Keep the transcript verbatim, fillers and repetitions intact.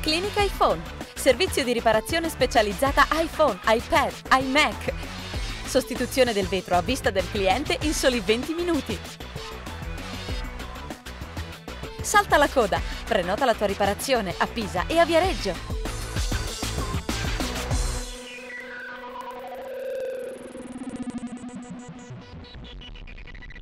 Clinica iPhone, servizio di riparazione specializzata iPhone, iPad, iMac. Sostituzione del vetro a vista del cliente in soli venti minuti. Salta la coda, prenota la tua riparazione a Pisa e a Viareggio.